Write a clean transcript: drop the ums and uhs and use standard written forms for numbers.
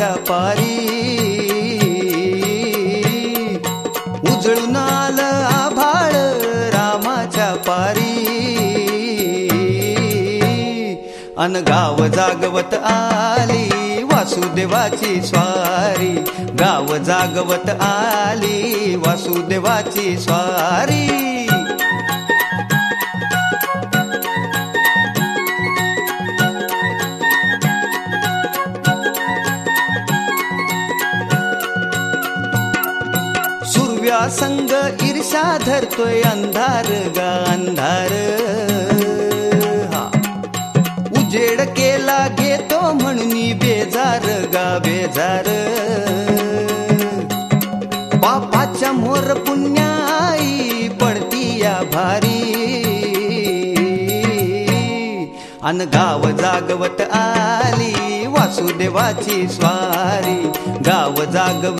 रामाच्या पारी उजळून आलं आभाळ रामाच्या पारी अन गाव जागवत आली वासुदेवाची स्वारी गाव जागवत आली वासुदेवाची स्वारी संग ईर्षा धरतोय अंधार गा अंधार उजेड केला घेतो म्हणून बेजार गा बेजार बापाच्या मोर पुण्याई पडती या भारी अन गाव जागवत आली वासुदेवाची स्वारी गाव जागवत